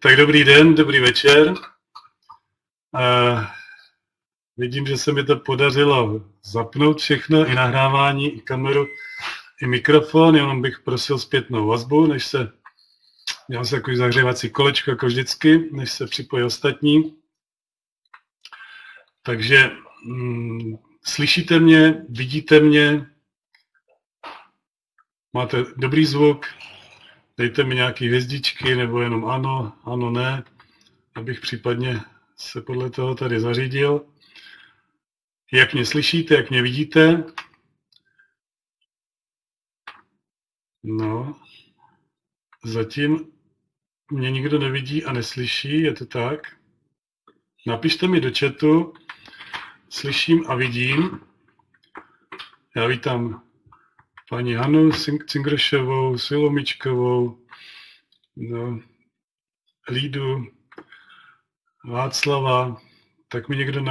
Tak dobrý den, dobrý večer. Vidím, že se mi to podařilo zapnout všechno, i nahrávání, i kameru, i mikrofon, jenom bych prosil zpětnou vazbu, než se dělám se takový zahřívací kolečko, jako vždycky, než se připojí ostatní. Takže slyšíte mě, vidíte mě, máte dobrý zvuk, dejte mi nějaké hvězdičky, nebo jenom ano, ano, ne, abych případně se podle toho tady zařídil. Jak mě slyšíte, jak mě vidíte? No, zatím mě nikdo nevidí a neslyší, je to tak? Napište mi do chatu, slyším a vidím. Já vítám paní Hanu Cingršovou, Silomičkovou, no, Lídu, Václava. Tak mi někdo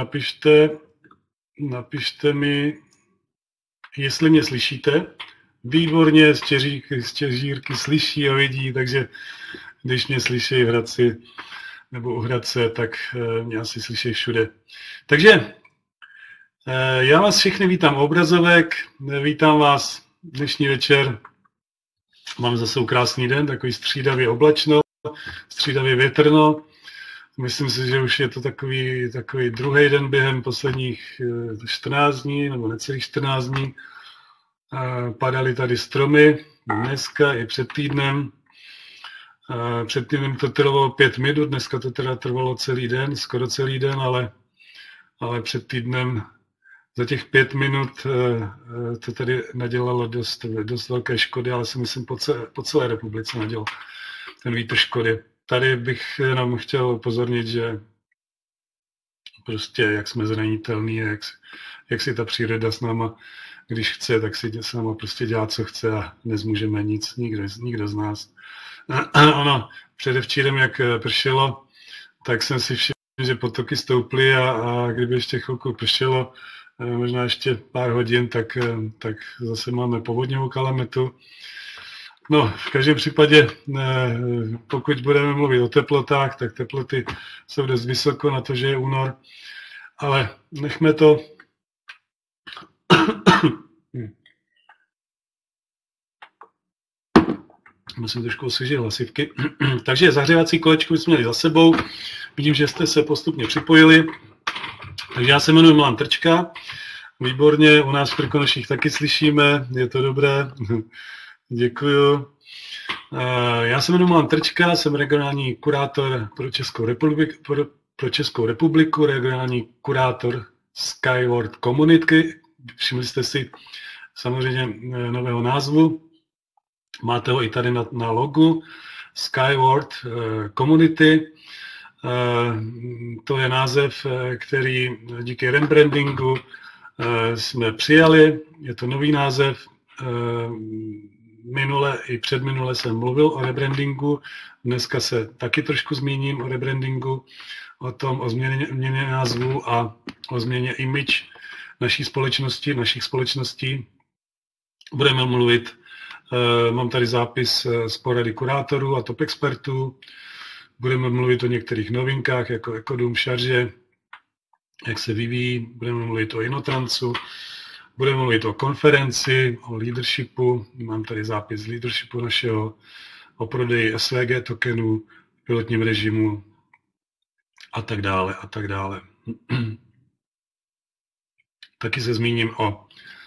napište mi, jestli mě slyšíte. Výborně, z Čežírky slyší a vidí, takže když mě slyší v Hradci nebo u Hradce, tak mě asi slyší všude. Takže já vás všechny vítám obrazovek, vítám vás dnešní večer. Mám zase krásný den, takový střídavě oblačno, střídavě větrno. Myslím si, že už je to takový druhý den během posledních 14 dní, nebo necelých 14 dní. Padaly tady stromy, dneska i před týdnem. Před týdnem to trvalo 5 minut, dneska to teda trvalo celý den, skoro celý den, ale před týdnem za těch 5 minut to tady nadělalo dost velké škody, ale si myslím po celé republice nadělal ten vítr škody. Tady bych jenom chtěl upozornit, že prostě jak jsme zranitelní, jak si ta příroda s náma, když chce, tak si s náma prostě dělá, co chce a nezmůžeme nic, nikdo z nás. Ono, předevčírem, jak pršelo, tak jsem si všiml, že potoky stouply a kdyby ještě chvilku pršelo, možná ještě pár hodin, tak zase máme povodňovou kalamitu. No, v každém případě, pokud budeme mluvit o teplotách, tak teploty jsou dost vysoko na to, že je únor, ale nechme to. Musím trošku osvěžit hlasivky. Takže zahřívací kolečko jsme měli za sebou. Vidím, že jste se postupně připojili. Takže já se jmenuji Milan Trčka. Výborně, u nás v Krkonoších taky slyšíme, je to dobré. Děkuju. Já se jmenuji Milan Trčka, jsem regionální kurátor pro Českou republiku, regionální kurátor Skyward Community. Všimli jste si samozřejmě nového názvu. Máte ho i tady na logu. Skyward Community. To je název, který díky rebrandingu jsme přijali. Je to nový název. Minule i předminule jsem mluvil o rebrandingu. Dneska se taky trošku zmíním o rebrandingu, o tom, o změně názvu a o změně image našich společností. Budeme mluvit, mám tady zápis z porady kurátorů a top expertů. Budeme mluvit o některých novinkách, jako Ekodum, Šarže, jak se vyvíjí. Budeme mluvit o Inotransu. Budeme mluvit o konferenci, o leadershipu. Mám tady zápis z leadershipu našeho, o prodeji SVG tokenů, pilotním režimu a tak dále, a tak dále. Taky se zmíním o...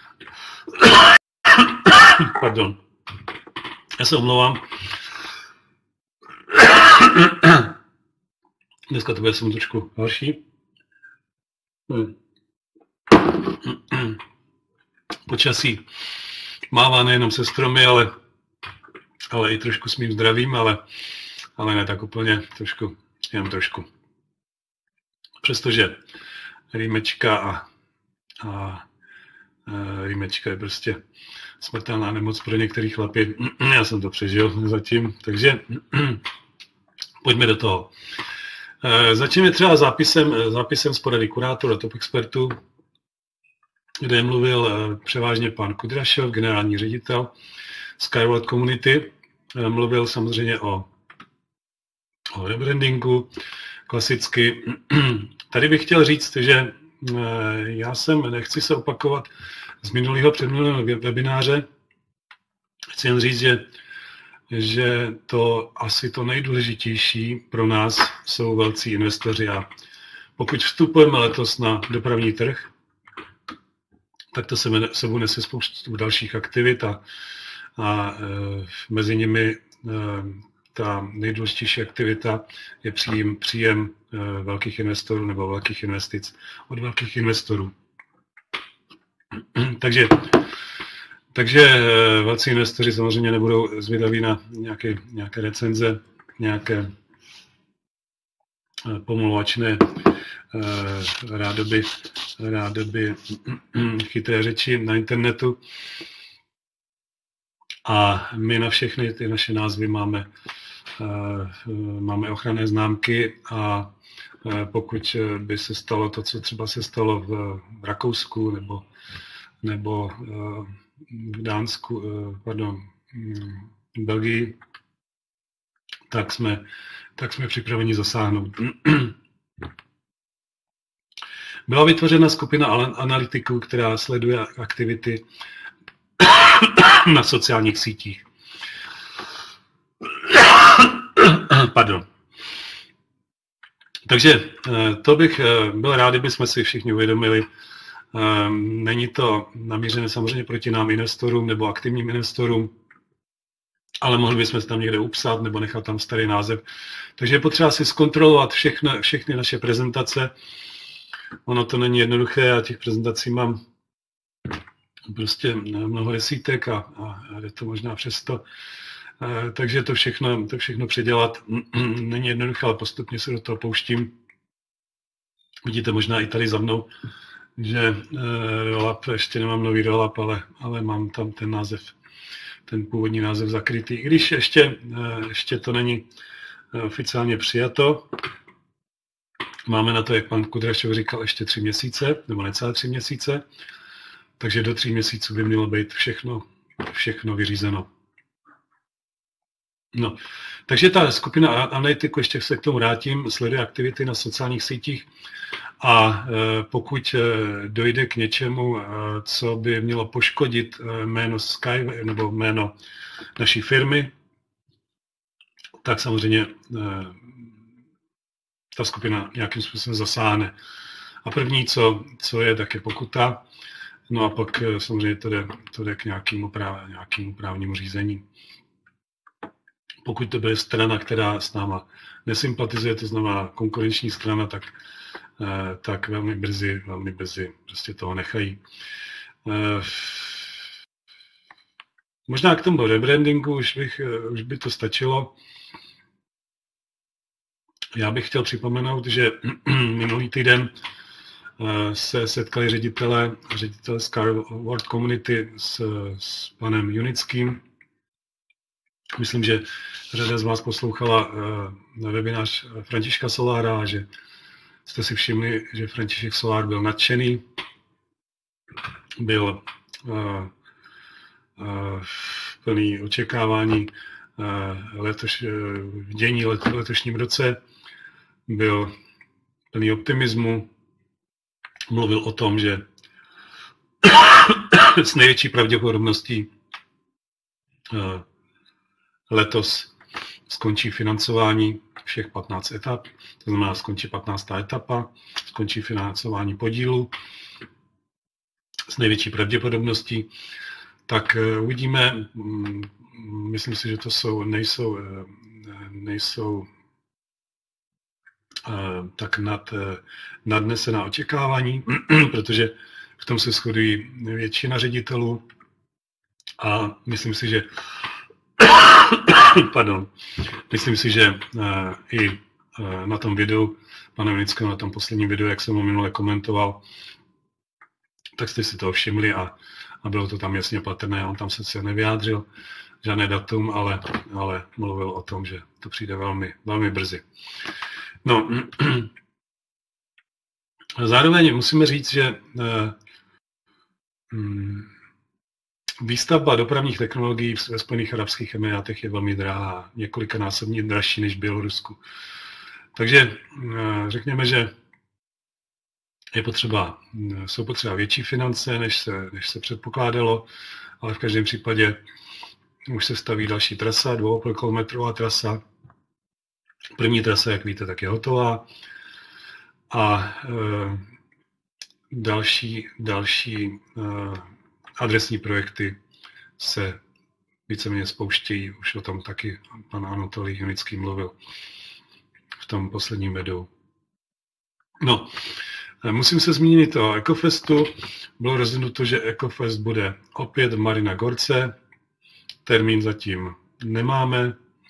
Pardon. Já se omlouvám. Dneska to bude jsem trošku horší. Počasí mává nejenom se stromy, ale i trošku s mým zdravím, ale ne tak úplně, jenom trošku. Přestože rýmečka a rýmečka je prostě smrtelná nemoc pro některý chlapy. Já jsem to přežil zatím, takže pojďme do toho. Začneme třeba zápisem z porady kurátorů a top expertů, kde mluvil převážně pan Kudrašov, generální ředitel Skyward Community. Mluvil samozřejmě o o rebrandingu klasicky. Tady bych chtěl říct, že já nechci se opakovat z minulého předminulého webináře. Chci jen říct, že to asi to nejdůležitější pro nás jsou velcí investoři a pokud vstupujeme letos na dopravní trh, tak to sebou nese spoustu dalších aktivit a mezi nimi ta nejdůležitější aktivita je příjem velkých investorů nebo velkých investic od velkých investorů. Takže velcí investoři samozřejmě nebudou zvědaví na nějaké recenze, nějaké pomlouvačné rádoby chytré řeči na internetu. A my na všechny ty naše názvy máme ochranné známky a pokud by se stalo to, co třeba se stalo v Rakousku nebo v Dánsku, v Belgii, tak jsme připraveni zasáhnout. Byla vytvořena skupina analytiků, která sleduje aktivity na sociálních sítích. Pardon. Takže to bych byl rád, kdybychom si všichni uvědomili. Není to namířené samozřejmě proti nám investorům nebo aktivním investorům, ale mohli bychom se tam někde upsat nebo nechat tam starý název. Takže je potřeba si zkontrolovat všechny naše prezentace. Ono to není jednoduché, já těch prezentací mám prostě mnoho desítek a je to možná přesto. Takže to všechno předělat není jednoduché, ale postupně se do toho pouštím. Vidíte možná i tady za mnou, že roll-up, ještě nemám nový roll-up, ale mám tam ten původní název zakrytý. I když ještě to není oficiálně přijato. Máme na to, jak pan Kudrašov říkal, ještě 3 měsíce, nebo necelé 3 měsíce. Takže do 3 měsíců by mělo být všechno vyřízeno. No, takže ta skupina analytiků, ještě se k tomu vrátím, sleduje aktivity na sociálních sítích a pokud dojde k něčemu, co by mělo poškodit jméno Sky nebo jméno naší firmy, tak samozřejmě ta skupina nějakým způsobem zasáhne. A první, co je, tak je pokuta. No a pak samozřejmě to jde k nějakému právnímu řízení. Pokud to bude strana, která s náma nesympatizuje, to znamená konkurenční strana, tak velmi brzy prostě toho nechají. Možná k tomu rebrandingu už by to stačilo. Já bych chtěl připomenout, že minulý týden se setkali ředitelé Skyward Community s panem Junickým. Myslím, že řada z vás poslouchala webinář Františka Solára a že jste si všimli, že František Solár byl nadšený. Byl plný očekávání v dění letošním roce. Byl plný optimismu. Mluvil o tom, že s největší pravděpodobností letos skončí financování všech 15 etap, to znamená skončí 15. etapa, skončí financování podílu s největší pravděpodobností. Tak uvidíme, myslím si, že to nejsou tak nadnesená očekávání, protože v tom se shodují většina ředitelů a myslím si, že i na tom videu, pane Vinického, na tom posledním videu, jak jsem ho minule komentoval, tak jste si to všimli a bylo to tam jasně patrné. On tam se nevyjádřil žádné datum, ale mluvil o tom, že to přijde velmi, velmi brzy. No, zároveň musíme říct, že Výstavba dopravních technologií ve Spojených arabských emirátech je velmi drahá, několikanásobně dražší než v Bělorusku. Takže řekněme, že jsou potřeba větší finance, než se předpokládalo, ale v každém případě už se staví další trasa, 2,5 kilometrová trasa. První trasa, jak víte, tak je hotová. A další adresní projekty se víceméně spouštějí. Už o tom taky pan Anatolij Junický mluvil v tom posledním videu. No, musím se zmínit o Ecofestu. Bylo rozhodnuto, že Ecofest bude opět v Marina Gorce. Termín zatím nemáme.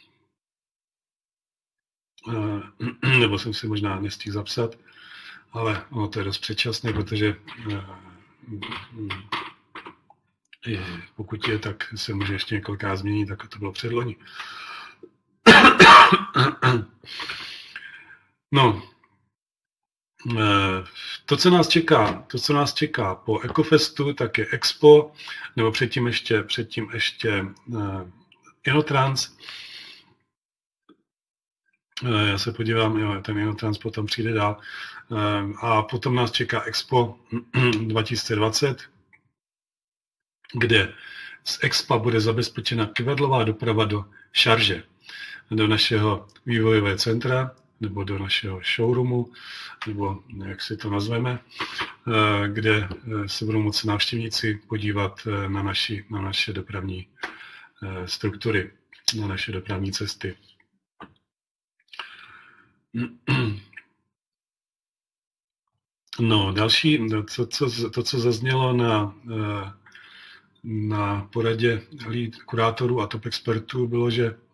Nebo jsem si možná nestihl zapsat, ale ono to je dost předčasné, protože pokud je, tak se může ještě několikrát změnit, tak to bylo předloni. No, to, co nás čeká po Ecofestu, tak je Expo, nebo předtím ještě Inotrans. Já se podívám, jo, ten Inotrans potom přijde dál. A potom nás čeká Expo 2020, kde z Expa bude zabezpečena kyvadlová doprava do Šarže, do našeho vývojového centra, nebo do našeho showroomu, nebo jak si to nazveme, kde se budou moci návštěvníci podívat na naše dopravní struktury, na naše dopravní cesty. No, další, to, co zaznělo na poradě kurátorů a top expertů, bylo,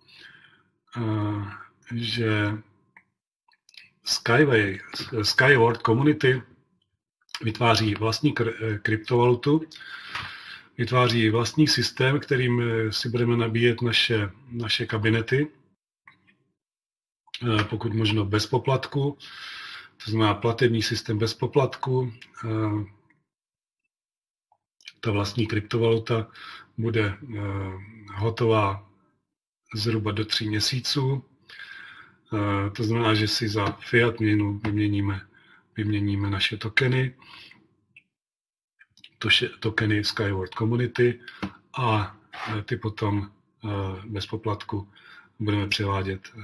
že Skyward Community vytváří vlastní kryptovalutu, vytváří vlastní systém, kterým si budeme nabíjet naše kabinety, pokud možno bez poplatku, to znamená platební systém bez poplatku. Ta vlastní kryptovaluta bude hotová zhruba do 3 měsíců. To znamená, že si za fiat měnu vyměníme naše tokeny, tokeny Skyward Community, a ty potom bez poplatku budeme převádět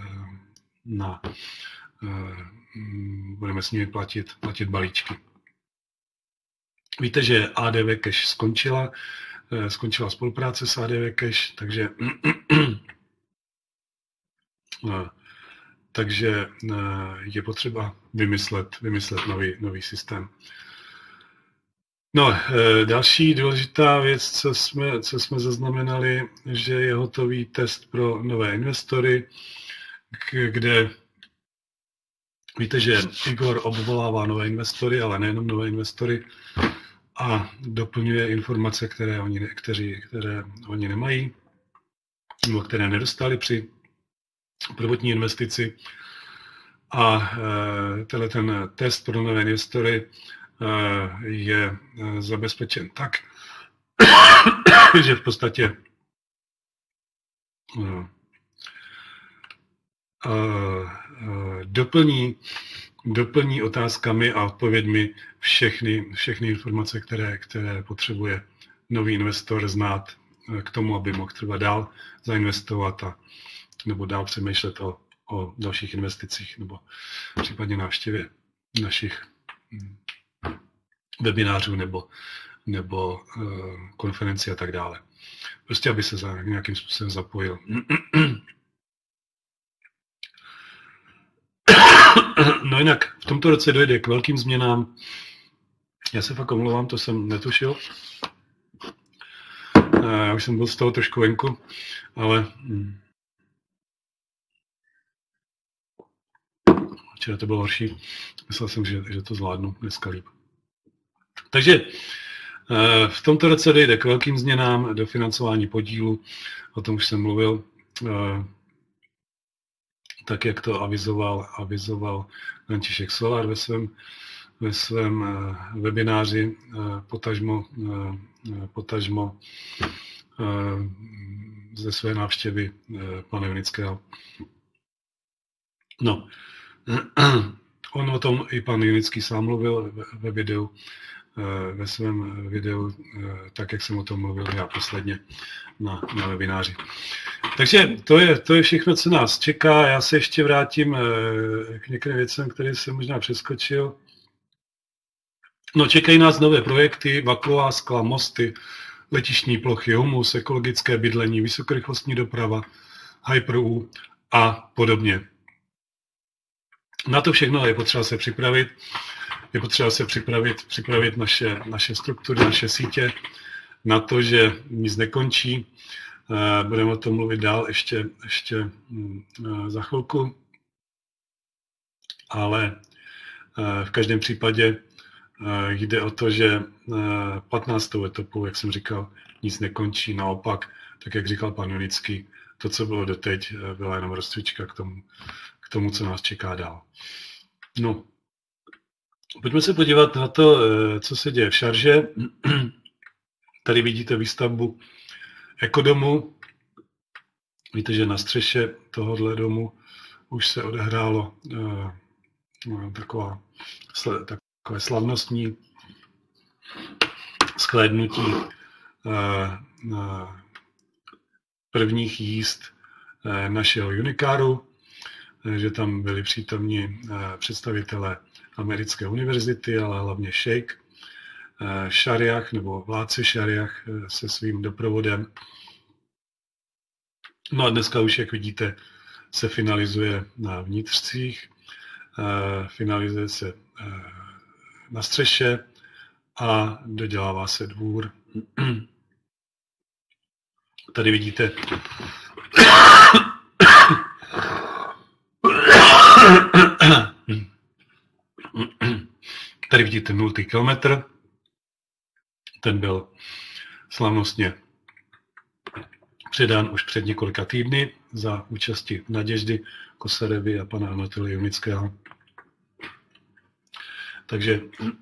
budeme s nimi platit balíčky. Víte, že ADV Cash skončila spolupráce s ADV Cash, takže je potřeba vymyslet nový systém. No, další důležitá věc, co jsme zaznamenali, že je hotový test pro nové investory, kde víte, že Igor obvolává nové investory, ale nejenom nové investory, a doplňuje informace, které oni nemají, nebo které nedostali při prvotní investici. A tenhle ten test pro nové investory je zabezpečen tak, že v podstatě doplní otázkami a odpověďmi všechny informace, které potřebuje nový investor znát k tomu, aby mohl třeba dál zainvestovat nebo dál přemýšlet o dalších investicích nebo případně návštěvě našich webinářů nebo konferenci a tak dále. Prostě, aby se nějakým způsobem zapojil. No jinak, v tomto roce dojde k velkým změnám. Já se fakt omlouvám, to jsem netušil. Já už jsem byl z toho trošku venku, ale včera to bylo horší. Myslel jsem, že to zvládnu dneska líp. Takže v tomto roce dojde k velkým změnám do financování podílu. O tom už jsem mluvil. Tak, jak to avizoval František Solar ve svém ve svém webináři, potažmo ze své návštěvy pana Junického. No, on o tom i pan Junický sám mluvil ve videu, ve svém videu, tak jak jsem o tom mluvil já posledně na webináři. Takže to je všechno, co nás čeká. Já se ještě vrátím k některým věcem, které jsem možná přeskočil. No, čekají nás nové projekty, vakuová skla, mosty, letištní plochy, humus, ekologické bydlení, vysokorychlostní doprava, Hyper-U a podobně. Na to všechno je potřeba se připravit. Je potřeba se připravit naše struktury, naše sítě na to, že nic nekončí. Budeme o tom mluvit dál ještě za chvilku. Ale v každém případě jde o to, že 15. etapou, jak jsem říkal, nic nekončí. Naopak, tak jak říkal pan Junický, to, co bylo doteď, byla jenom rozcvička k tomu, co nás čeká dál. No, pojďme se podívat na to, co se děje v Šarže. Tady vidíte výstavbu ekodomu. Víte, že na střeše tohohle domu už se odehrálo takové slavnostní shlédnutí prvních jízd našeho Unicaru, že tam byli přítomní představitelé americké univerzity, ale hlavně šejk Šariach nebo vládce Šariach se svým doprovodem. No a dneska už, jak vidíte, se finalizuje na vnitřcích, finalizuje se na střeše a dodělává se dvůr. Tady vidíte nultý kilometr. Ten byl slavnostně předán už před několika týdny za účasti Naděždy Kosarevy a pana Anatolia Junického. Takže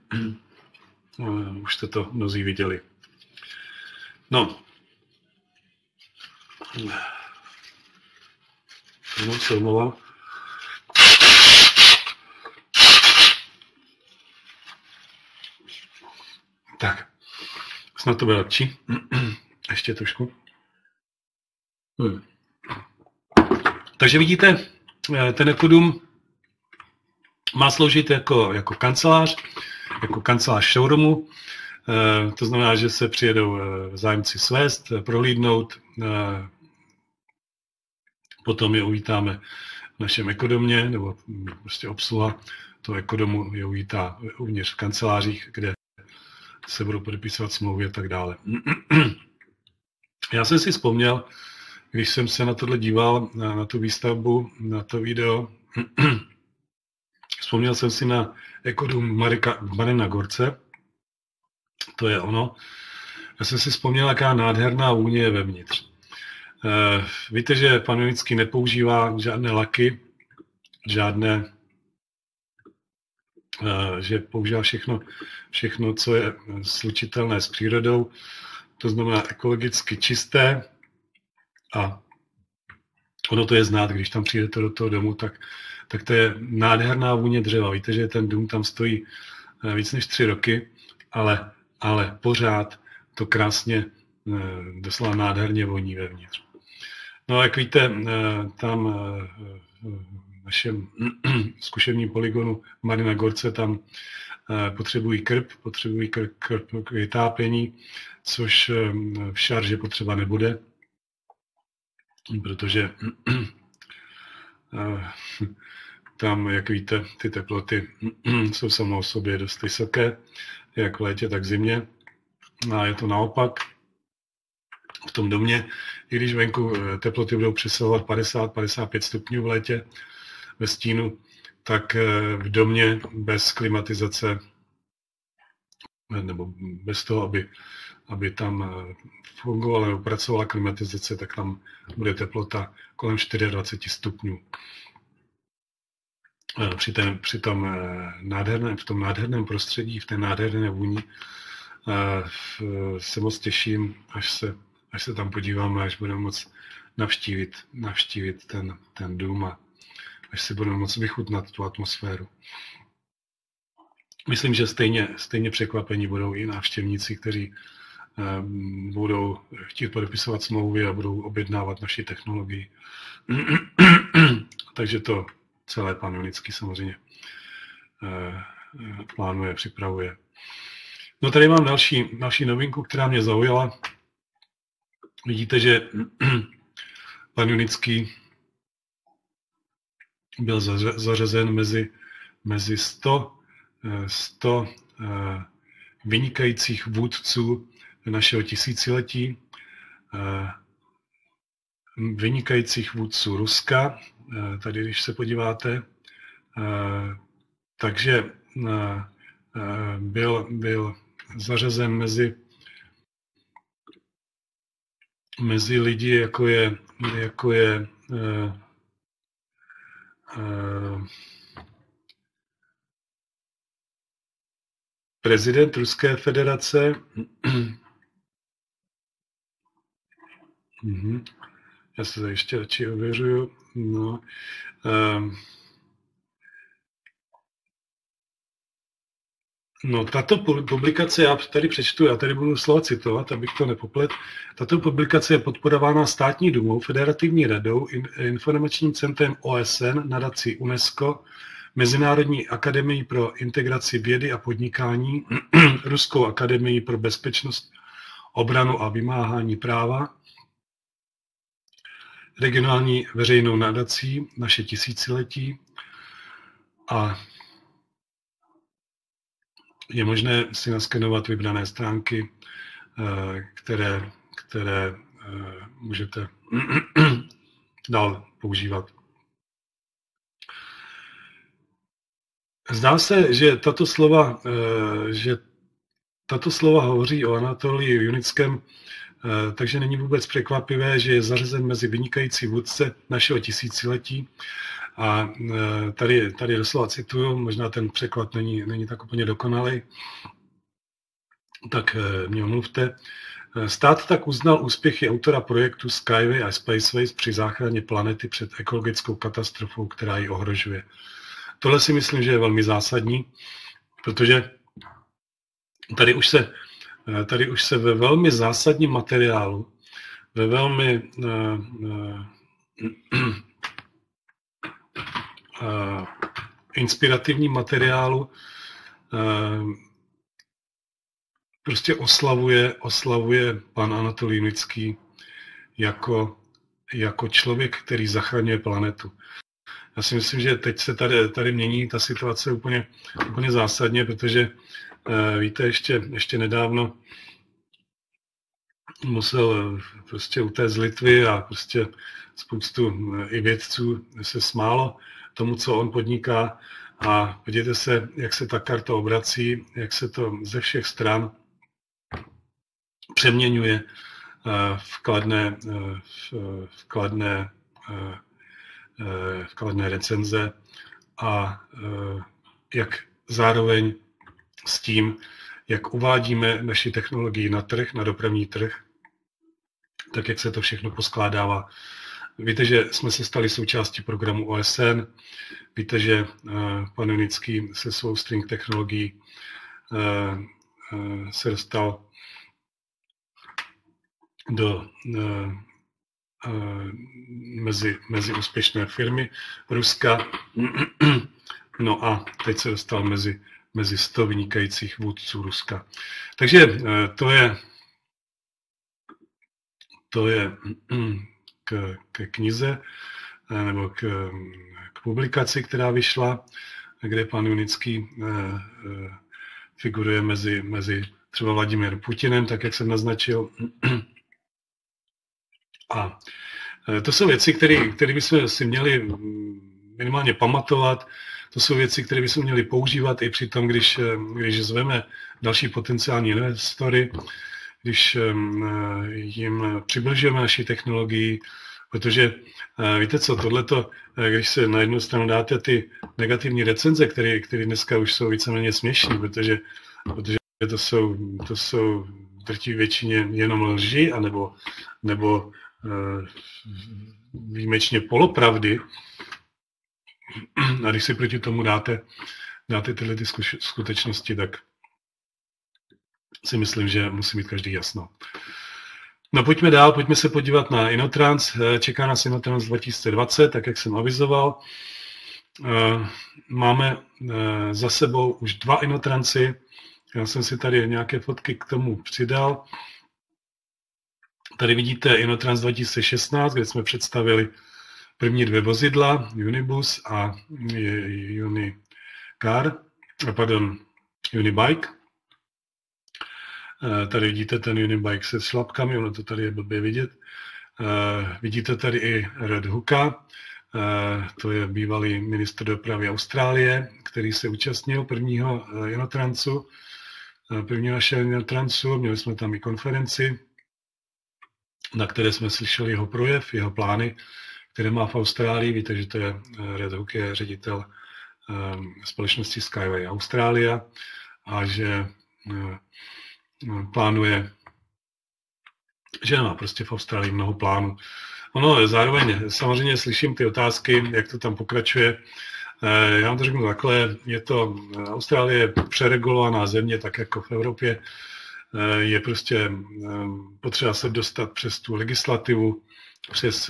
už jste to mnozí viděli. No. Se omlouvám. Tak. Snad to bude lepší. Ještě trošku. Takže vidíte, ten ekodum má sloužit jako kancelář showroomu. To znamená, že se přijedou zájemci svést, prohlídnout, potom je uvítáme v našem ekodomě, nebo prostě obsluha toho ekodomu je uvítá uvnitř v kancelářích, kde se budou podepisovat smlouvy a tak dále. Já jsem si vzpomněl, když jsem se na tohle díval, na tu výstavbu, na to video, vzpomněl jsem si na ekodum Marina Gorce, to je ono. Já jsem si vzpomněl, jaká nádherná vůně je vevnitř. Víte, že pan Junický nepoužívá žádné laky, že používá všechno, co je slučitelné s přírodou, to znamená ekologicky čisté a ono to je znát, když tam přijdete do toho domu, tak to je nádherná vůně dřeva. Víte, že ten dům tam stojí víc než 3 roky, ale pořád to krásně, doslova nádherně voní vevnitř. No a jak víte, tam v našem zkušebním poligonu Marina Gorce tam potřebují krb k vytápění, což v Šarže potřeba nebude, protože tam, jak víte, ty teploty jsou samo o sobě dost vysoké, jak v létě, tak v zimě. A je to naopak. V tom domě, i když venku teploty budou přesahovat 50-55 stupňů v létě ve stínu, tak v domě bez klimatizace nebo bez toho, aby tam fungovala nebo pracovala klimatizace, tak tam bude teplota kolem 24 stupňů. při tom nádherném prostředí, v té nádherné vůni. Se moc těším, až se tam podíváme, až budeme moct navštívit ten dům a až si budeme moct vychutnat tu atmosféru. Myslím, že stejně překvapení budou i návštěvníci, kteří budou chtít podepisovat smlouvy a budou objednávat naši technologii. Takže to celé pan Junický samozřejmě plánuje, připravuje. No tady mám další novinku, která mě zaujala. Vidíte, že pan Junický byl zařazen mezi 100 vynikajících vůdců našeho tisíciletí, vynikajících vůdců Ruska, tady když se podíváte, takže byl zařazen mezi lidi, jako je prezident Ruské federace. Já se to ještě radši ověřuju. No, tato publikace, já tady přečtu, já tady budu slova citovat, abych to nepoplet. Tato publikace je podporována Státní dumou, Federativní radou, Informačním centrem OSN, nadací UNESCO, Mezinárodní akademií pro integraci vědy a podnikání, Ruskou akademií pro bezpečnost, obranu a vymáhání práva, regionální veřejnou nadací Naše tisíciletí a je možné si naskenovat vybrané stránky, které můžete dál používat. Zdá se, že tato slova hovoří o Anatolii Junickém, takže není vůbec překvapivé, že je zařazen mezi vynikající vůdce našeho tisíciletí. A tady doslova cituju, možná ten překlad není tak úplně dokonalý, tak mě omluvte. Stát tak uznal úspěchy autora projektu Skyway a Spaceways při záchraně planety před ekologickou katastrofou, která ji ohrožuje. Tohle si myslím, že je velmi zásadní, protože tady už se ve velmi zásadním materiálu, ve velmi inspirativním materiálu prostě oslavuje pan Anatolij Junický jako člověk, který zachraňuje planetu. Já si myslím, že teď se tady mění ta situace úplně zásadně, protože víte, ještě nedávno musel prostě utéct z Litvy a prostě spoustu i vědců se smálo tomu, co on podniká, a podívejte se, jak se ta karta obrací, jak se to ze všech stran přeměňuje v kladné recenze a jak zároveň s tím, jak uvádíme naši technologii na trh, na dopravní trh, tak jak se to všechno poskládává. Víte, že jsme se stali součástí programu OSN, víte, že pan Junický se svou string technologií se dostal mezi úspěšné firmy Ruska, no a teď se dostal mezi 100 vynikajících vůdců Ruska. Takže to je k knize nebo k publikaci, která vyšla, kde pan Junický figuruje mezi třeba Vladimírem Putinem, tak jak jsem naznačil. A to jsou věci, které bychom si měli minimálně pamatovat. To jsou věci, které bychom měli používat i při tom, když zveme další potenciální investory, když jim přibližujeme naši technologii, Protože víte co, tohleto, když se na jednu stranu dáte ty negativní recenze, které dneska už jsou víceméně směšné, protože to jsou v drtivé většině jenom lži, nebo výjimečně polopravdy. A když si proti tomu dáte tyhle ty skutečnosti, tak si myslím, že musí mít každý jasno. No pojďme dál, pojďme se podívat na Inotrans. Čeká nás Inotrans 2020, tak jak jsem avizoval. Máme za sebou už 2 Inotransy. Já jsem si tady nějaké fotky k tomu přidal. Tady vidíte Inotrans 2016, kde jsme představili první 2 vozidla, Unibus a Unibike. Tady vidíte ten Unibike se šlapkami, ono to tady je blbě vidět. Vidíte tady i Red Hooka, to je bývalý ministr dopravy Austrálie, který se účastnil prvního Inotransu, prvního našeho Inotransu. Měli jsme tam i konferenci, na které jsme slyšeli jeho projev, jeho plány, které má v Austrálii. Víte, že to je Red Hook, je ředitel společnosti Skyway Australia a že plánuje, že nemá prostě v Austrálii mnoho plánů. Ono zároveň samozřejmě slyším ty otázky, jak to tam pokračuje. Já vám to řeknu takhle, Austrálie je přeregulovaná země, tak jako v Evropě. Je prostě potřeba se dostat přes tu legislativu, přes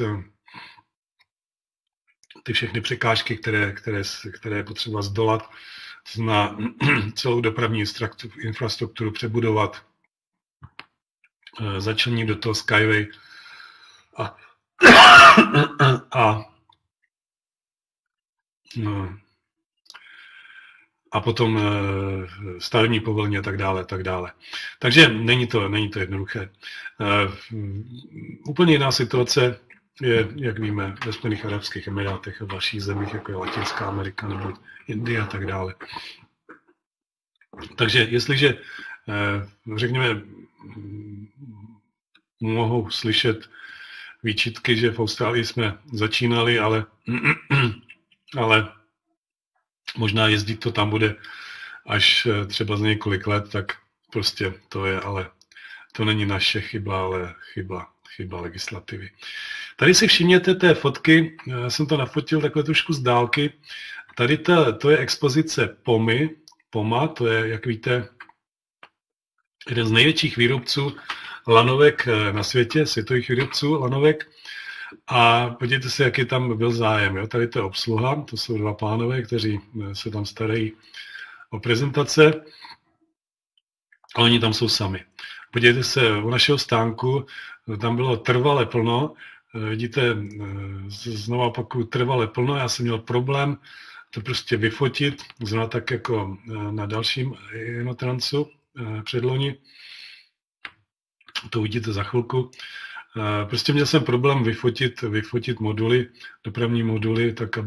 ty všechny překážky, které je potřeba zdolat. To znamená celou dopravní infrastrukturu přebudovat, začlenit do toho Skyway a potom stavební povolení a tak dále. Takže není to jednoduché. Úplně jiná situace je, jak víme, ve Spojených arabských emirátech a v dalších zemích, jako je Latinská Amerika nebo Indie a tak dále. Takže jestliže, řekněme, mohou slyšet výčitky, že v Austrálii jsme začínali, ale možná jezdit to tam bude až třeba za několik let, tak prostě to není naše chyba, ale chyba legislativy. Tady si všimněte té fotky, já jsem to nafotil takhle trošku z dálky. Tady to je expozice POMA, to je, jak víte, jeden z největších výrobců lanovek na světě, světových výrobců lanovek. A podívejte se, jaký tam byl zájem. Jo? Tady to je obsluha, to jsou 2 pánové, kteří se tam starají o prezentace. A oni tam jsou sami. Podívejte se, u našeho stánku tam bylo trvale plno. Vidíte, znovu opakuju, trvale plno. Já jsem měl problém to prostě vyfotit, zrovna tak jako na dalším Inotransu předloni. To uvidíte za chvilku. Prostě měl jsem problém vyfotit moduly, dopravní moduly, tak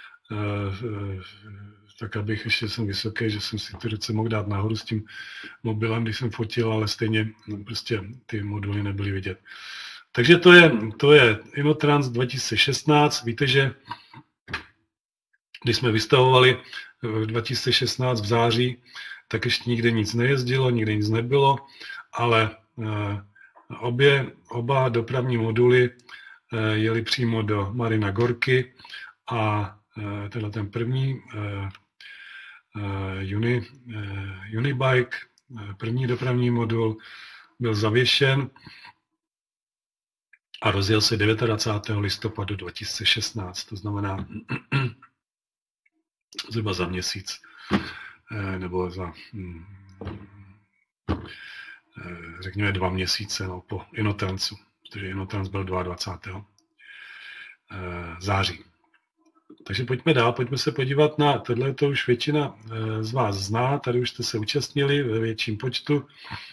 abych, ještě jsem vysoký, že jsem si ty ruce mohl dát nahoru s tím mobilem, když jsem fotil, ale stejně prostě ty moduly nebyly vidět. Takže to je Inotrans 2016. Víte, že když jsme vystavovali v 2016 v září, tak ještě nikde nic nejezdilo, nikde nic nebylo, ale oba dopravní moduly jeli přímo do Marina Gorky a ten první Unibike, první dopravní modul, byl zavěšen a rozjel se 29. listopadu 2016, to znamená zhruba za měsíc, nebo za řekněme 2 měsíce po Inotransu, protože Inotrans byl 22. září. Takže pojďme dál, pojďme se podívat na tohle, to už většina z vás zná, tady už jste se účastnili ve větším počtu.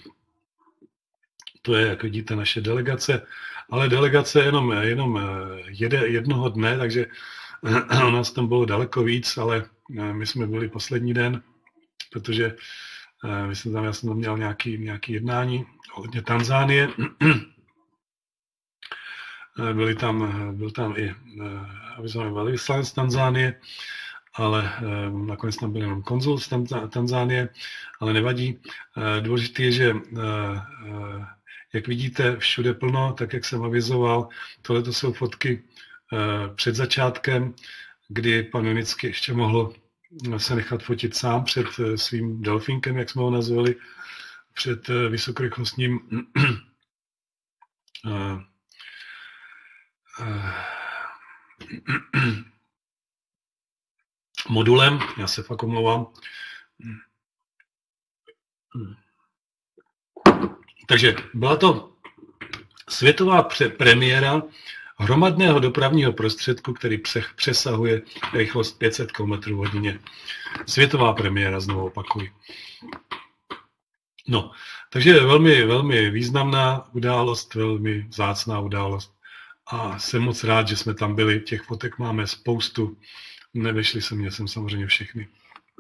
To je, jak vidíte, naše delegace, ale delegace jenom jednoho dne, takže u nás tam bylo daleko víc, ale my jsme byli poslední den, protože já jsem tam měl nějaký jednání ohledně Tanzánie. Byl tam i avizovaný velvyslanec Tanzánie, ale nakonec tam byl jenom konzul z Tanzánie, ale nevadí. Důležité je, že jak vidíte, všude plno, tak jak jsem avizoval. Tohle to jsou fotky před začátkem, kdy pan Mimický ještě mohl se nechat fotit sám před svým delfínkem, jak jsme ho nazvali, před vysokorychlostním modulem. Já se fakt omlouvám. Takže byla to světová premiéra hromadného dopravního prostředku, který přesahuje rychlost 500 km/h. Světová premiéra, znovu opakuji. No, takže velmi, velmi významná událost, velmi vzácná událost. A jsem moc rád, že jsme tam byli. Těch fotek máme spoustu. Nevešly se mě sem samozřejmě všechny.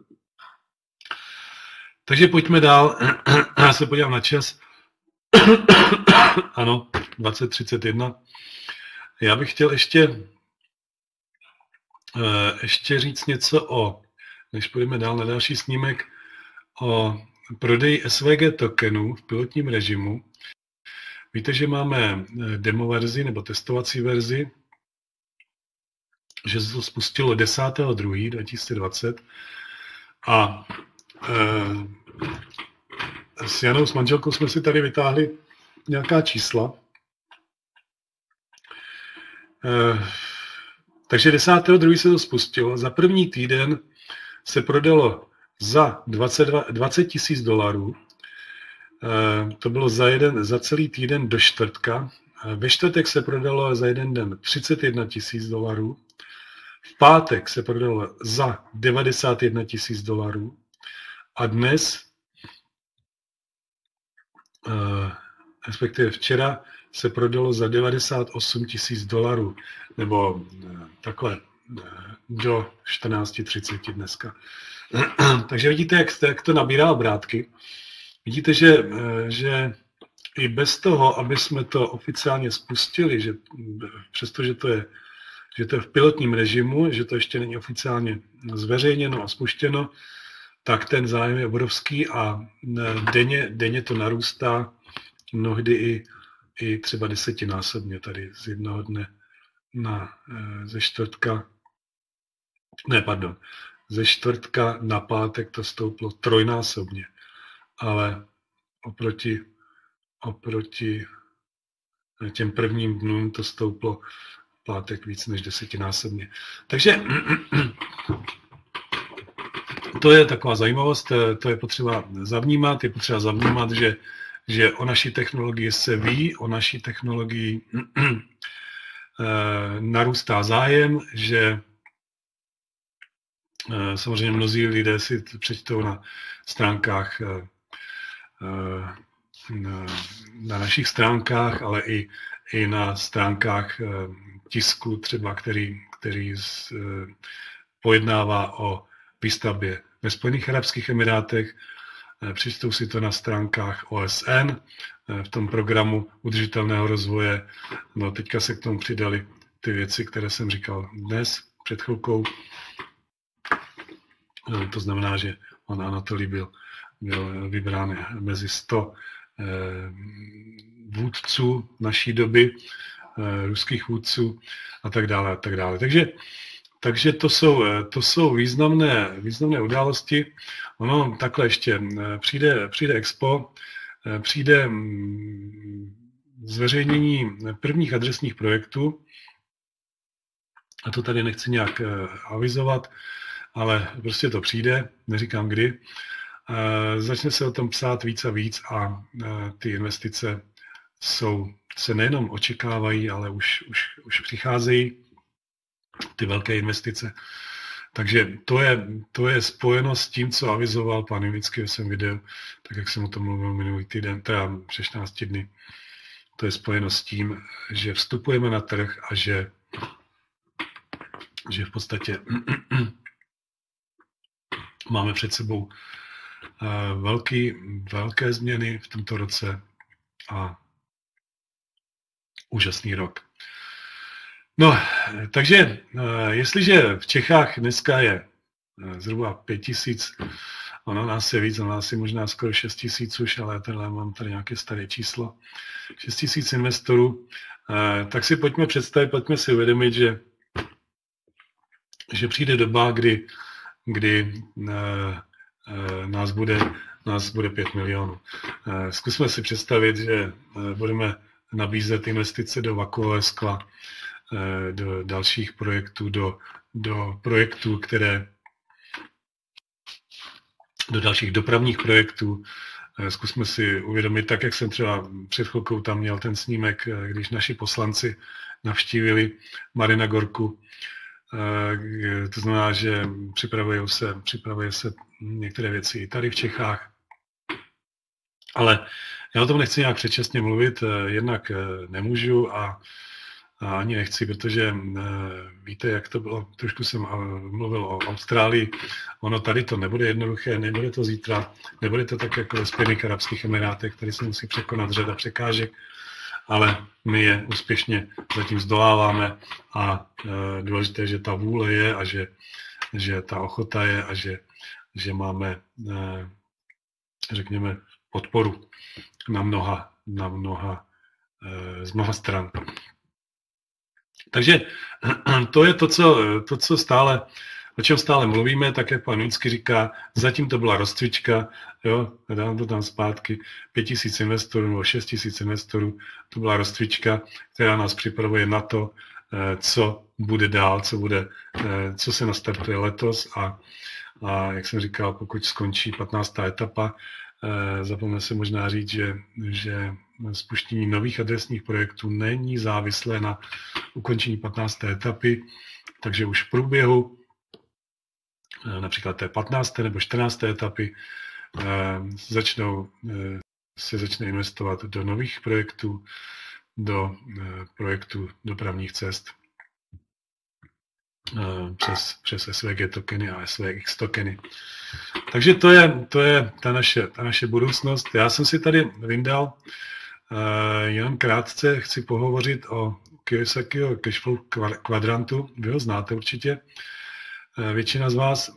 Takže pojďme dál. Já se podívám na čas. Ano, 20:31. Já bych chtěl ještě říct něco než půjdeme dál na další snímek, o prodeji SVG tokenů v pilotním režimu. Víte, že máme demo verzi nebo testovací verzi, že se to spustilo 10.2.2020 a s Janou, s manželkou, jsme si tady vytáhli nějaká čísla. Takže 10.2. se to spustilo. Za první týden se prodalo za $20,000. To bylo za celý týden do čtvrtka. Ve čtvrtek se prodalo za jeden den $31,000. V pátek se prodalo za $91,000. A dnes, respektive včera, se prodalo za $98,000, nebo takhle do 14:30 dneska. Takže vidíte, jak to nabírá obrátky. Vidíte, že i bez toho, aby jsme to oficiálně spustili, že přestože to je v pilotním režimu, že to ještě není oficiálně zveřejněno a spuštěno, tak ten zájem je obrovský a denně to narůstá, mnohdy i třeba 10násobně tady z jednoho dne ze čtvrtka na pátek to stouplo trojnásobně, ale oproti těm prvním dnům to stouplo v pátek víc než 10násobně. Takže to je taková zajímavost, to je potřeba zavnímat, že o naší technologii se ví, o naší technologii narůstá zájem, že samozřejmě mnozí lidé si přečtou na stránkách, na našich stránkách, ale i na stránkách tisku třeba, který pojednává o výstavbě ve Spojených arabských emirátech. Přečtou si to na stránkách OSN v tom programu udržitelného rozvoje. No, teďka se k tomu přidali ty věci, které jsem říkal dnes, před chvilkou. To znamená, že on Anatolij byl vybrán mezi 100 vůdců naší doby, ruských vůdců a tak dále, a tak dále. Takže to jsou významné události. Ono takhle ještě přijde Expo, přijde zveřejnění prvních adresních projektů, a to tady nechci nějak avizovat, ale prostě to přijde, neříkám kdy. Začne se o tom psát víc a víc a ty investice se nejenom očekávají, ale už přicházejí ty velké investice. Takže to je spojeno s tím, co avizoval pan Mimický ve svém videu, tak jak jsem o tom mluvil minulý týden, teda 16 dny. To je spojeno s tím, že vstupujeme na trh a že v podstatě máme před sebou velké změny v tomto roce a úžasný rok. No, takže jestliže v Čechách dneska je zhruba 5 000, ono nás je víc, ono nás je možná skoro 6 000 už, ale tenhle mám tady nějaké staré číslo, 6 000 investorů, tak si pojďme představit, pojďme si uvědomit, že přijde doba, kdy nás bude 5 milionů. Zkusme si představit, že budeme nabízet investice do vakuového skla, do dalších projektů, do projektů, do dalších dopravních projektů. Zkusme si uvědomit, tak jak jsem třeba před chvilkou tam měl ten snímek, když naši poslanci navštívili Marina Gorku. To znamená, že připravuje se některé věci i tady v Čechách. Ale já o tom nechci nějak předčasně mluvit, jednak nemůžu a ani nechci, protože víte, jak to bylo, trošku jsem mluvil o Austrálii, ono tady to nebude jednoduché, nebude to zítra, nebude to tak jako ve Spojených arabských emirátech, tady se musí překonat řada překážek, ale my je úspěšně zatím zdoláváme a důležité, že ta vůle je a že ta ochota je a že máme, řekněme, podporu z mnoha stran. Takže to je o čem stále mluvíme, tak jak pan Vínský říká, zatím to byla rozcvička, jo, dám to tam zpátky, 5 000 investorů nebo 6 000 investorů, to byla rozcvička, která nás připravuje na to, co bude dál, co se nastartuje letos a jak jsem říkal, pokud skončí 15. etapa, zapomněl se možná říct, že spuštění nových adresních projektů není závislé na ukončení 15. etapy, takže už v průběhu například té 15. nebo 14. etapy se začne investovat do nových projektů, do projektů dopravních cest přes SVG tokeny a SVX tokeny. Takže to je ta naše budoucnost. Já jsem si tady vyndal, jenom krátce chci pohovořit o Kiyosakiho cashflow kvadrantu. Vy ho znáte určitě, většina z vás.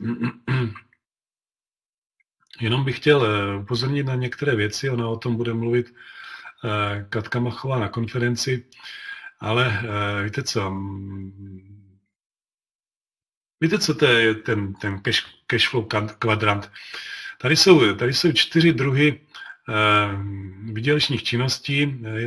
Jenom bych chtěl upozornit na některé věci, ona o tom bude mluvit Katka Machová na konferenci, ale víte co to je ten cashflow kvadrant? Tady jsou 4 druhy výdělečných činností. Je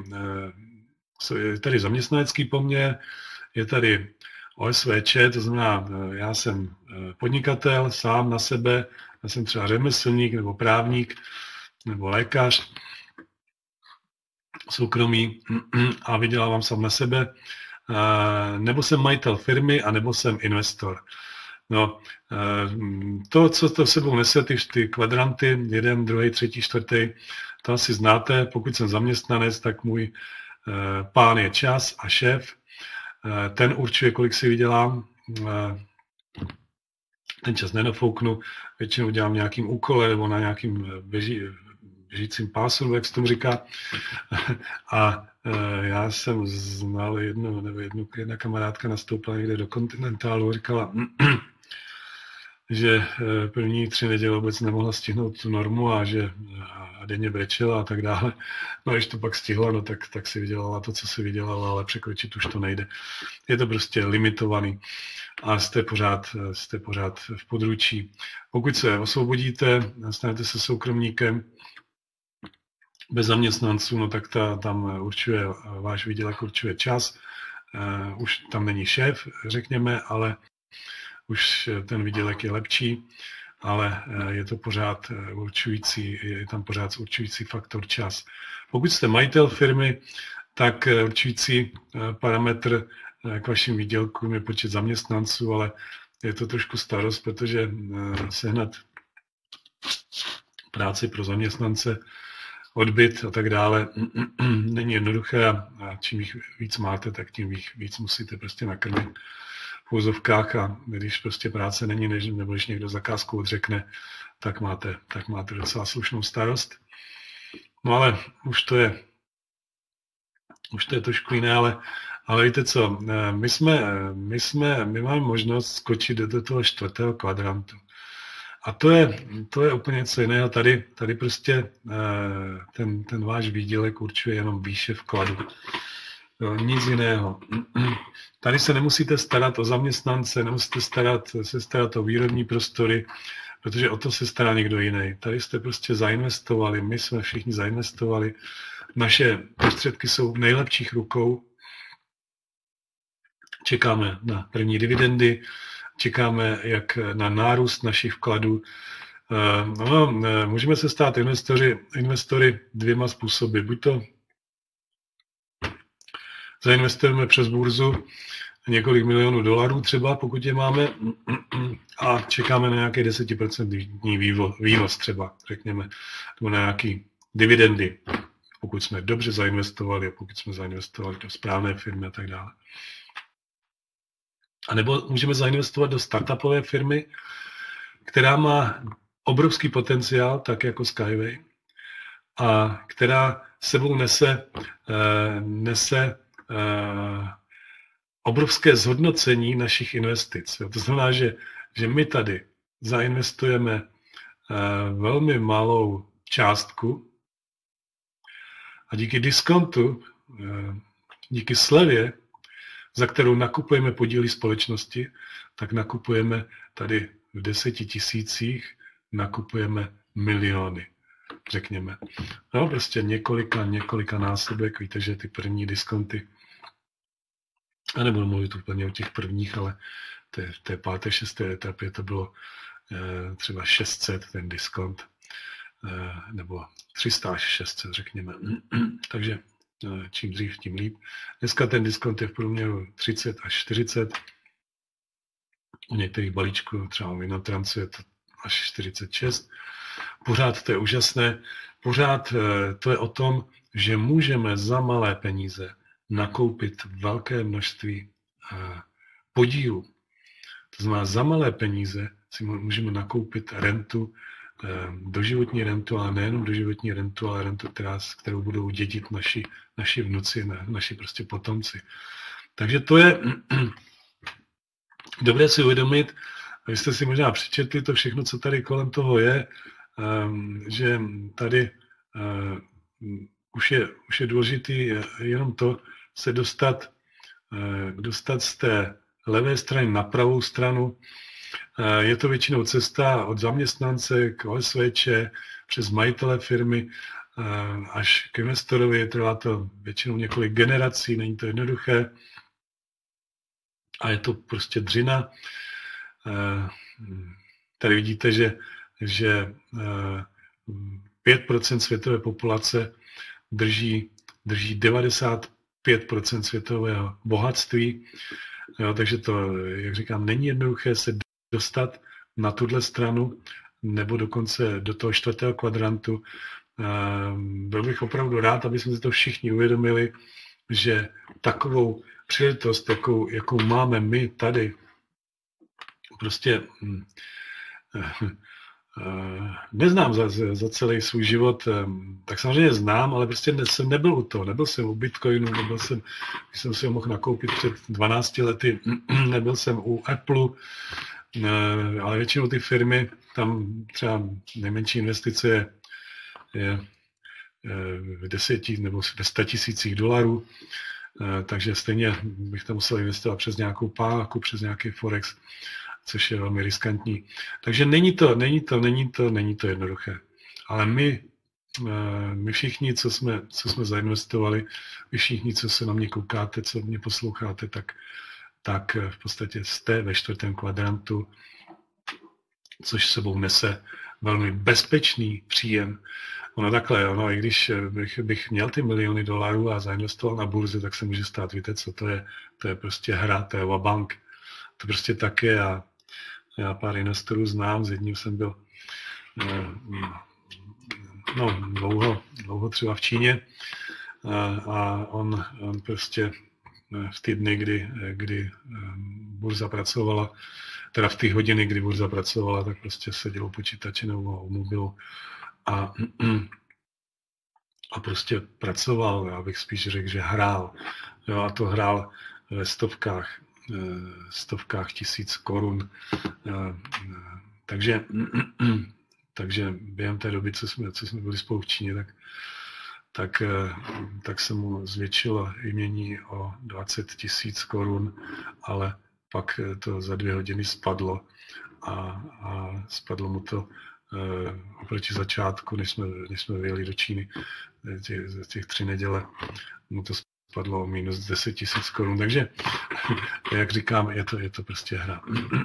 tady zaměstnanecký poměr, je tady OSVČ, to znamená, já jsem podnikatel sám na sebe, já jsem třeba řemeslník nebo právník nebo lékař soukromý a vydělávám sám na sebe, nebo jsem majitel firmy, a nebo jsem investor. No, to, co to sebou nese, ty kvadranty, 1, 2, 3, 4, to asi znáte. Pokud jsem zaměstnanec, tak můj pán je čas a šéf. Ten určuje, kolik si vydělám. Ten čas nenafouknu, většinou dělám nějakým úkolem nebo na nějakým běžícím pásu, jak se tomu říká. A já jsem znal jedna kamarádka nastoupila někde do Continentalu, říkala, že první 3 neděle vůbec nemohla stihnout tu normu a že denně brečela a tak dále. No a když to pak stihla, no tak si vydělala to, co si vydělala, ale překročit už to nejde. Je to prostě limitovaný a jste pořád v područí. Pokud se osvobodíte, stanete se soukromníkem bez zaměstnanců, no tak tam určuje, váš výdělek určuje čas. Už tam není šéf, řekněme, ale už ten výdělek je lepší, ale je to pořád určující, je tam pořád určující faktor čas. Pokud jste majitel firmy, tak určující parametr k vašim výdělkům je počet zaměstnanců, ale je to trošku starost, protože sehnat práci pro zaměstnance, odbyt a tak dále není jednoduché a čím jich víc máte, tak tím víc musíte prostě nakrmit v úzovkách a když prostě práce není, nebo když někdo zakázku odřekne, tak máte docela slušnou starost. No ale už to je trošku jiné, ale Ale víte co, my máme možnost skočit do toho čtvrtého kvadrantu. A to je úplně něco jiného. Tady prostě ten váš výdělek určuje jenom výše vkladu. Jo, nic jiného. Tady se nemusíte starat o zaměstnance, nemusíte se starat o výrobní prostory, protože o to se stará někdo jiný. Tady jste prostě zainvestovali, my jsme všichni zainvestovali. Naše prostředky jsou v nejlepších rukou. Čekáme na první dividendy, čekáme jak na nárůst našich vkladů. Můžeme se stát investory dvěma způsoby. Buď to zainvestujeme přes burzu několik milionů dolarů třeba, pokud je máme, a čekáme na nějaký 10% výnos třeba, řekněme, nebo na nějaký dividendy, pokud jsme dobře zainvestovali, pokud jsme zainvestovali do správné firmy a tak dále. A nebo můžeme zainvestovat do startupové firmy, která má obrovský potenciál, tak jako Skyway, a která sebou nese obrovské zhodnocení našich investic. To znamená, že my tady zainvestujeme velmi malou částku a díky diskontu, díky slevě, za kterou nakupujeme podíly společnosti, tak nakupujeme tady v 10 000, nakupujeme miliony, řekněme. No, prostě několika násobek. Víte, že ty první diskonty, a nebudu mluvit úplně o těch prvních, ale té páté, šesté etapě to bylo třeba 600 ten diskont, nebo 300 až 600, řekněme. Takže čím dřív, tím líp. Dneska ten diskont je v průměru 30 až 40. U některých balíčků, třeba u Inotransu, je to až 46. Pořád to je úžasné. Pořád to je o tom, že můžeme za malé peníze nakoupit velké množství podílů. To znamená, za malé peníze si můžeme nakoupit rentu, doživotní rentu, ale nejenom doživotní rentu, ale rentu, kterou budou dědit naši vnuci, naši prostě potomci. Takže to je dobré si uvědomit, vy jste si možná přečetli to všechno, co tady kolem toho je, že tady už je důležitý jenom to se dostat z té levé strany na pravou stranu. Je to většinou cesta od zaměstnance k OSVČ, přes majitele firmy až k investorovi. Trvá to většinou několik generací, není to jednoduché a je to prostě dřina. Tady vidíte, že 5% světové populace drží 95% světového bohatství. Jo, takže to, jak říkám, není jednoduché se dostat na tuhle stranu nebo dokonce do toho čtvrtého kvadrantu. Byl bych opravdu rád, aby jsme si to všichni uvědomili, že takovou příležitost, jakou máme my tady, prostě neznám za celý svůj život, tak samozřejmě znám, ale prostě jsem nebyl u toho, nebyl jsem u Bitcoinu, když jsem si ho mohl nakoupit před 12 lety, nebyl jsem u Apple, ale většinou ty firmy, tam třeba nejmenší investice je v 10 nebo ve 100 000 dolarů, takže stejně bych tam musel investovat přes nějakou páku, přes nějaký Forex, což je velmi riskantní. Takže není to jednoduché. Ale my všichni, co jsme zainvestovali, vy všichni, co se na mě koukáte, co mě posloucháte, tak v podstatě jste ve čtvrtém kvadrantu, což sebou nese velmi bezpečný příjem. I když bych měl ty miliony dolarů a zainvestoval na burze, tak se může stát, víte co, to je prostě hra, to je vabank. To prostě tak je a já pár investorů znám, s jedním jsem byl dlouho třeba v Číně a on prostě v ty dny, kdy burza pracovala, teda v ty hodiny, kdy burza pracovala, tak prostě seděl u počítače nebo u mobilu a prostě pracoval, já bych spíš řekl, že hrál. Jo, a to hrál ve stovkách tisíc korun. Takže během té doby, co jsme byli spolu v Číně, tak se mu zvětšilo jmění o 20 000 korun, ale pak to za 2 hodiny spadlo a spadlo mu to oproti začátku, než jsme vyjeli do Číny, těch 3 neděle, mu to spadlo o minus 10 000 korun. Takže, jak říkám, je to prostě hra.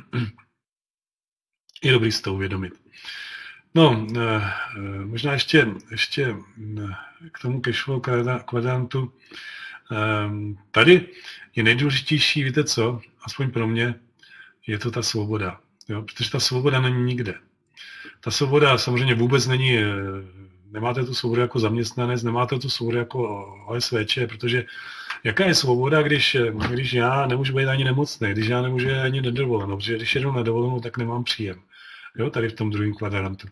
Je dobrý si to uvědomit. No, možná ještě k tomu cashflow kvadrantu. Tady je nejdůležitější, víte co, aspoň pro mě, je to ta svoboda. Jo? Protože ta svoboda není nikde. Ta svoboda samozřejmě vůbec není, nemáte tu svobodu jako zaměstnanec, nemáte tu svobodu jako OSVČ, protože jaká je svoboda, když já nemůžu být ani nemocný, když já nemůžu ani na dovolenou, protože když jedu na dovolenou, tak nemám příjem. Jo, tady v tom druhém kvadrantu.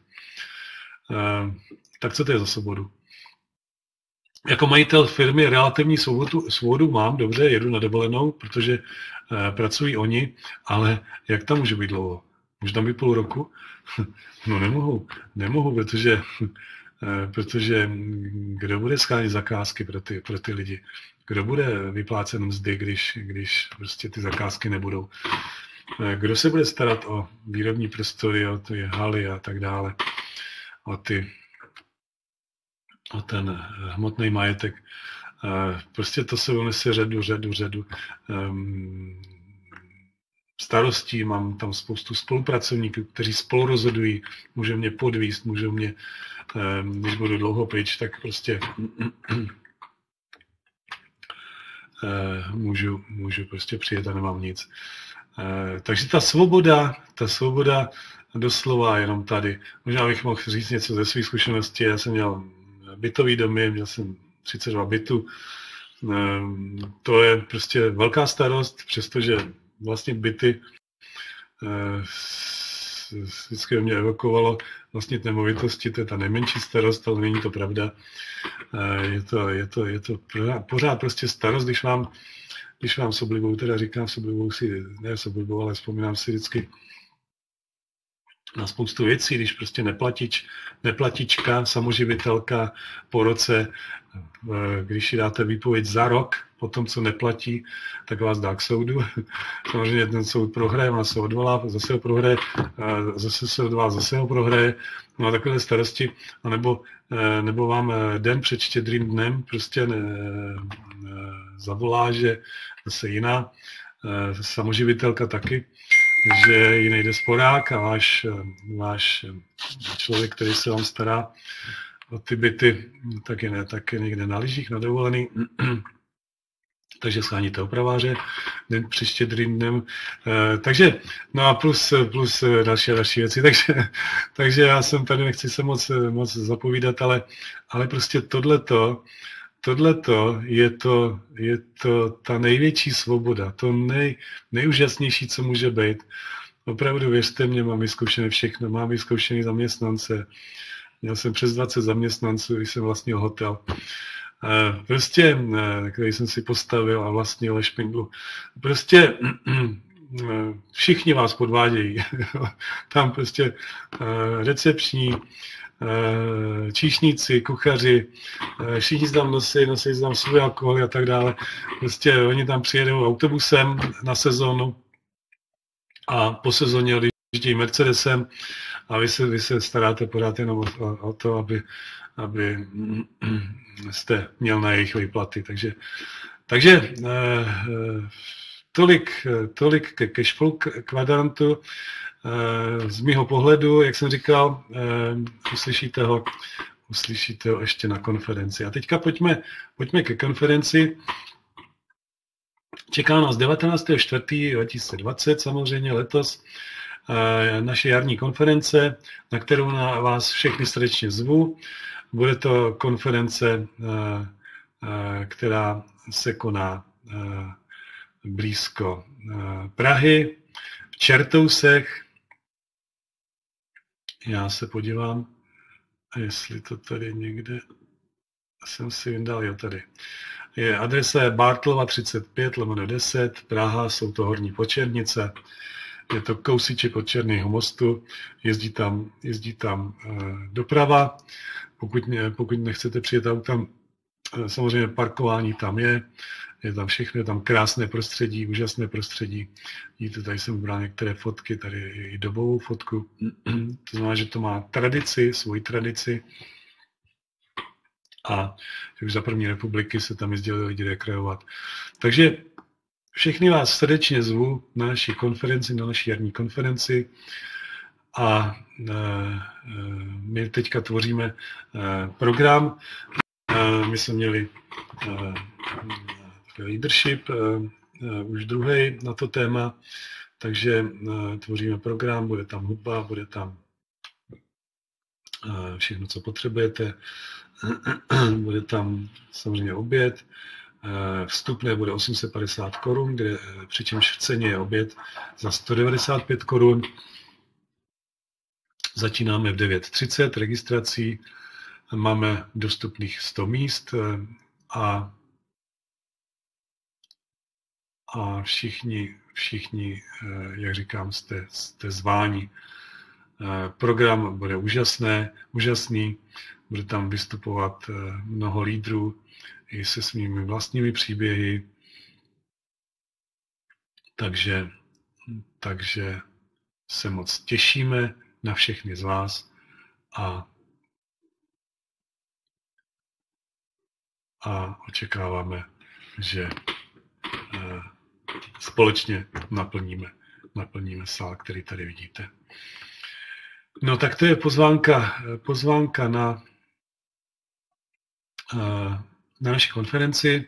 Tak co to je za svobodu? Jako majitel firmy relativní svobodu mám, dobře, jedu na dovolenou, protože pracují oni, ale jak tam může být dlouho? Může tam být půl roku? No nemohu, protože kdo bude shánět zakázky pro ty lidi? Kdo bude vyplácet mzdy, když prostě ty zakázky nebudou? Kdo se bude starat o výrobní prostory, o ty haly a tak dále, o ten hmotný majetek? Prostě to se unese řadu starostí, mám tam spoustu spolupracovníků, kteří spolu rozhodují, můžou mě podvízt, můžou mě, když budu dlouho pryč, tak prostě můžu prostě přijet a nemám nic. Takže ta svoboda doslova jenom tady. Možná bych mohl říct něco ze svých zkušeností. Já jsem měl bytový domy, měl jsem 32 bytů. To je prostě velká starost, přestože vlastně byty vždycky mě evokovalo vlastnit nemovitosti, to je ta nejmenší starost, ale není to pravda. Je to pořád prostě starost, když vám s oblibou, teda říkám s oblibou si, ne s oblibou, ale vzpomínám si vždycky na spoustu věcí, když prostě neplatička, samoživitelka po roce, když ji dáte výpověď za rok, po tom, co neplatí, tak vás dá k soudu. Samozřejmě ten soud prohraje, ona se odvolá, zase ho prohraje, zase se odvolá, zase ho prohraje. No a takové starosti, nebo vám den před Štědrým dnem prostě zavolá, že zase jiná samoživitelka taky, že ji nejde sporák a váš člověk, který se vám stará o ty byty, tak je někde na lyžích, na dovolený. Takže sháníte opraváře den před Štědrým dnem. Takže, no a plus další věci. Takže já jsem tady, nechci se moc zapovídat, ale prostě tohleto je to ta největší svoboda, to nejúžasnější, co může být. Opravdu věřte mě, mám vyzkoušené všechno, mám vyzkoušený zaměstnance, měl jsem přes 20 zaměstnanců, když jsem vlastnil hotel. Prostě, který jsem si postavil a vlastnil ve Špindlu. Prostě všichni vás podvádějí. Tam prostě recepční, číšníci, kuchaři, všichni tam nosí tam svůj alkohol a tak dále. Prostě oni tam přijedou autobusem na sezónu a po sezóně odjíždějí Mercedesem a vy se staráte pořád jenom o to, aby jste měl na jejich výplaty. Takže tolik ke cashflow kvadrantu. Z mýho pohledu, jak jsem říkal, uslyšíte ho ještě na konferenci. A teďka pojďme ke konferenci. Čeká nás 19.4.2020, samozřejmě letos, naše jarní konference, na kterou na vás všechny srdečně zvu. Bude to konference, která se koná blízko Prahy, v Čertousech. Já se podívám, jestli to tady někde jsem si vyndal, jo, tady. Adresa je Bartlova 35/10, Praha, jsou to Horní Počernice. Je to kousíček od Černého mostu, jezdí tam doprava. Pokud nechcete přijet autem, samozřejmě parkování tam je tam všechno, je tam krásné prostředí, úžasné prostředí. Vidíte, tady jsem vybral některé fotky, tady i dobovou fotku. To znamená, že to má svoji tradici. A už za první republiky se tam jezdili lidi rekreovat. Takže všechny vás srdečně zvu na naší konferenci, na naší jarní konferenci. A my teďka tvoříme program. My jsme měli leadership, už druhý na to téma, takže tvoříme program, bude tam hudba, bude tam všechno, co potřebujete. Bude tam samozřejmě oběd. Vstupné bude 850 korun, přičemž v ceně je oběd za 195 korun. Začínáme v 9:30 registrací. Máme dostupných 100 míst a všichni, jak říkám, jste zváni. Program bude úžasný, bude tam vystupovat mnoho lídrů i se svými vlastními příběhy. Takže se moc těšíme na všechny z vás a očekáváme, že společně naplníme sál, který tady vidíte. No tak to je pozvánka na naší konferenci.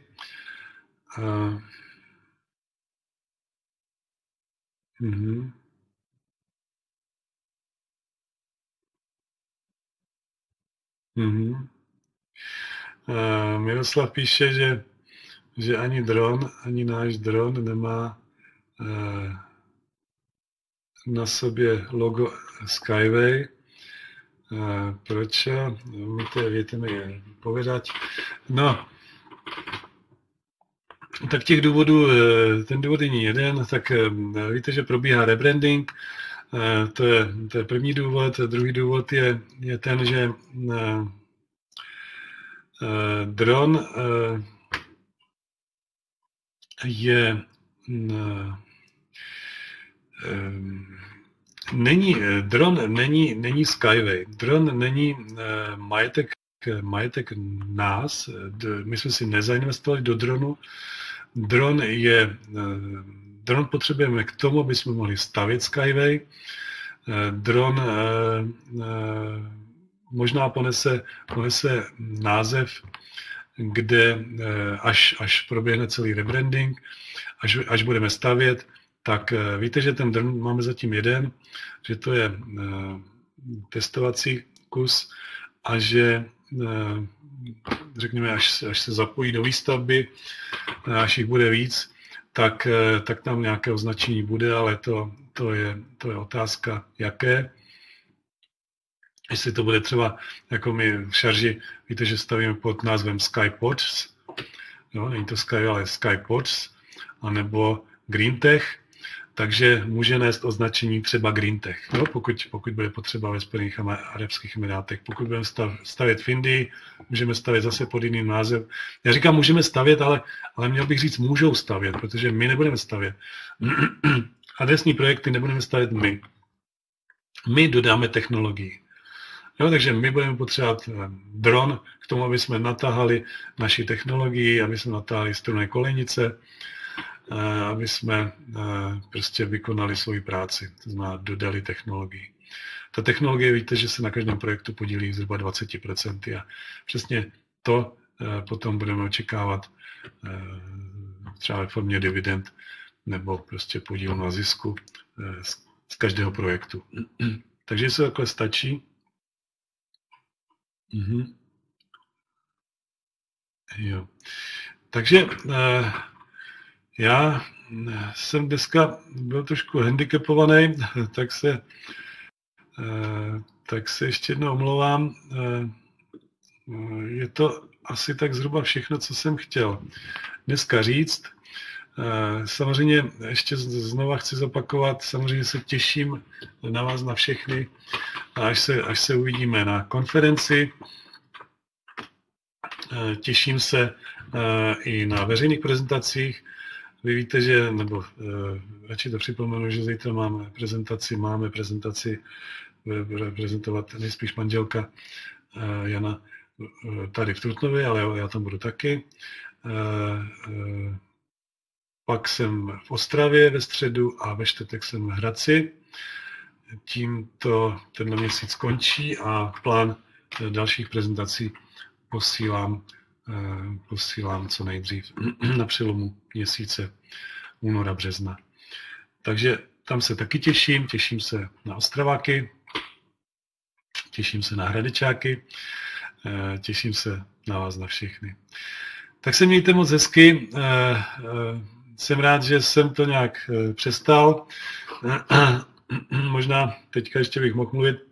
Miroslav píše, že ani náš dron nemá na sobě logo Skyway. Proč? Viete mi povedať. No, tak těch důvodů, ten důvod není jeden, tak víte, že probíhá rebranding, to je první důvod. Druhý důvod je ten, že dron není Skyway. Dron není majetek nás. My jsme si nezainvestovali do dronu. Dron potřebujeme k tomu, aby jsme mohli stavět Skyway. Dron možná ponese název, kde až proběhne celý rebranding, až budeme stavět, tak víte, že ten dron máme zatím jeden, že to je testovací kus a že řekněme, až se zapojí do výstavby, až jich bude víc, tak tam nějaké označení bude, ale to je otázka, jaké. Jestli to bude třeba, jako my v Šarži, víte, že stavíme pod názvem Skypods, no, není to Sky, ale Skypods, anebo GreenTech, takže může nést označení třeba GreenTech, no, pokud bude potřeba ve Spojených arabských emirátech. Pokud budeme stavět v Indii, můžeme stavět zase pod jiným názvem. Já říkám, můžeme stavět, ale měl bych říct, můžou stavět, protože my nebudeme stavět. Adresní projekty nebudeme stavět my. My dodáme technologii. Jo, takže my budeme potřebovat dron k tomu, aby jsme natáhali naši technologii, aby jsme natáhali strunné kolejnice, aby jsme prostě vykonali svoji práci, to znamená dodali technologii. Ta technologie, víte, že se na každém projektu podílí zhruba 20% a přesně to potom budeme očekávat třeba ve formě dividend nebo prostě podíl na zisku z každého projektu. Takže jestli takhle stačí. Jo. Takže já jsem dneska byl trošku handicapovaný, tak se ještě jednou omlouvám. Je to asi tak zhruba všechno, co jsem chtěl dneska říct. Samozřejmě ještě znova chci zopakovat, samozřejmě se těším na vás na všechny, až se uvidíme na konferenci. Těším se i na veřejných prezentacích. Vy víte, že, nebo radši to připomenu, že zítra máme prezentaci, prezentovat nejspíš manželka Jana tady v Trutnově, ale já tam budu taky. Pak jsem v Ostravě ve středu a ve čtvrtek jsem v Hradci. Tímto tenhle měsíc končí a plán dalších prezentací posílám co nejdřív na přelomu měsíce února, března. Takže tam se taky těším se na Ostraváky, těším se na Hradečáky, těším se na vás na všechny. Tak se mějte moc hezky, jsem rád, že jsem to nějak přestal. Možná teďka ještě bych mohl mluvit.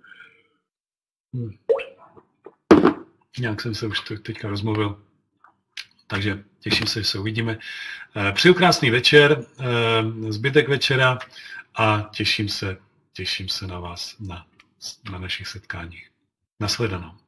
Nějak jsem se už teďka rozmluvil. Takže těším se, že se uvidíme. Přeju krásný večer, zbytek večera a těším se na vás na našich setkáních. Nasledanou.